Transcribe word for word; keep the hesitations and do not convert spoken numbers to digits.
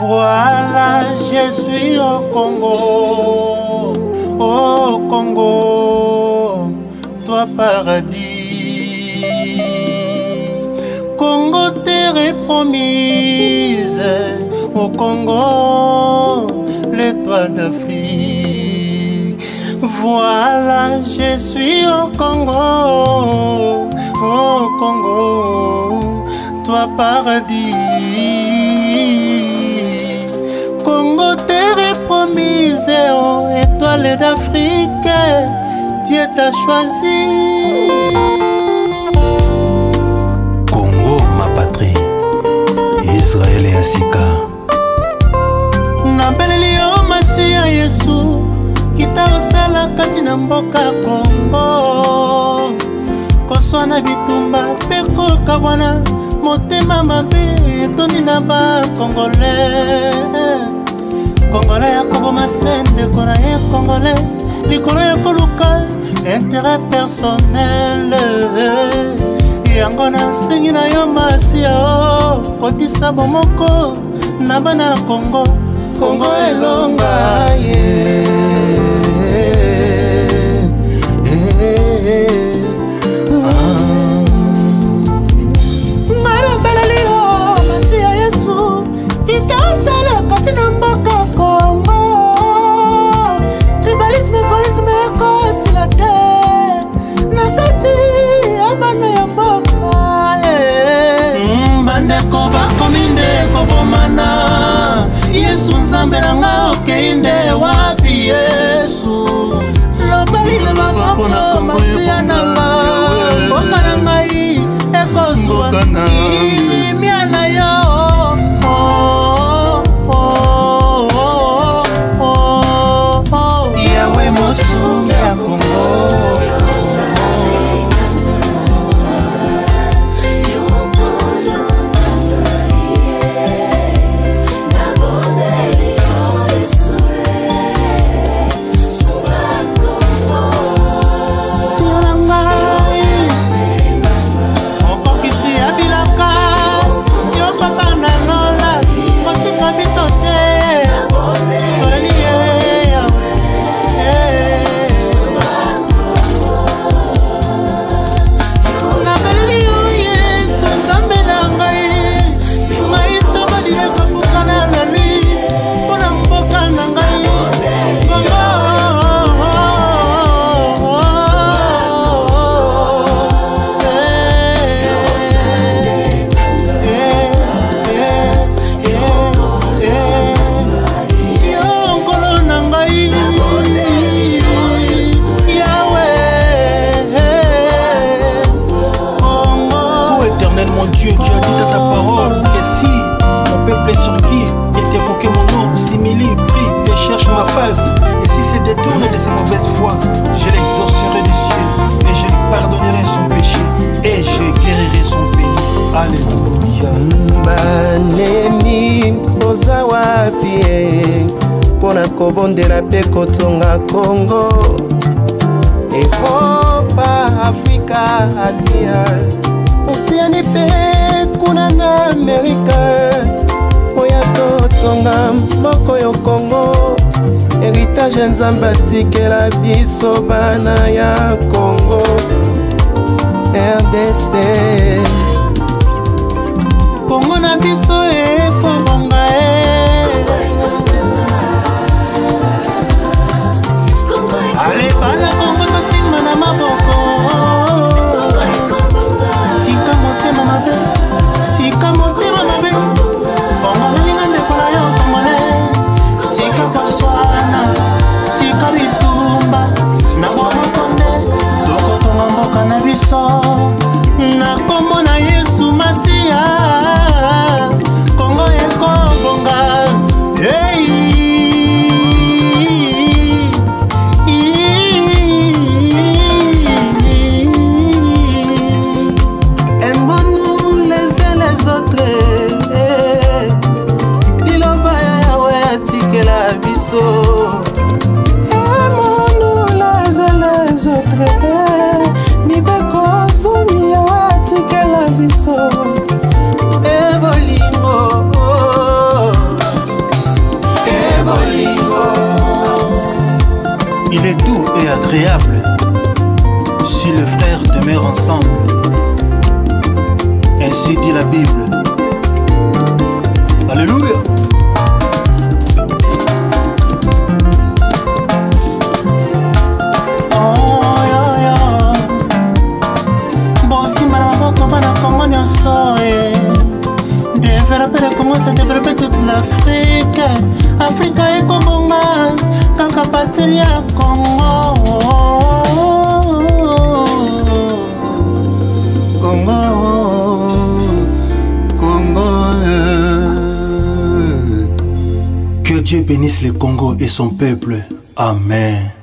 Voilà, je suis au Congo, au Congo, toi paradis. Congo, terre promise, au Congo, l'étoile d'Afrique. Voilà, je suis au Congo, au Congo, toi paradis. Congo, terre promise, oh, étoile d'Afrique, Dieu t'a choisi. Congo, ma patrie, Israël et Asika. Nambeleli yo Masia Yesu, kita osala kati na mboka Congo. Koswana bitumba peko kawana, motema mabe toni na ba Congolais. Congolais ya koboma sende kona ye Congolais, likolo ya koluka intérêt personnel. Yango na sengi na yo Masia o, kotisa bomoko na bana Congo. Congo elonga ye Mara belali o Masia Yesu, kita osala kati na mboka Congo. Tribalisme, egoisme, ekosila te na kati ya bana ya mboka. Bandeko bakomi nde kobomana, Yesu nzambe nanga okei nde wapi Yesu. Lobali le maboko Masia nanga, mboka na ngai ekozwa kimia na yo. Yawe mosungi ya Congo, kobondela pe kotonga Congo, Europa, Afrika, Asia, Oceanie pe kuna na Amerika. Oya totonga moko yo Congo, héritage nzambe atikela biso bana ya Congo. R D C Congo na biso e kobonga e. Ale bana Congo tosima na maboko, tika motema mabe, tika motema mabe. Congo nalinga ndeko na yo Congolais, tika koswana, tika bitumba na bomokonde, tokotonga mboka na biso na kombo na Yesu Masia. Congo et agréable si les frères demeurent ensemble. Ainsi dit la Bible. Alléluia. Commence à développer toute l'Afrique. Afrique est Congo, quand partie à Congo. Congo, Congo. Que Dieu bénisse le Congo et son peuple. Amen.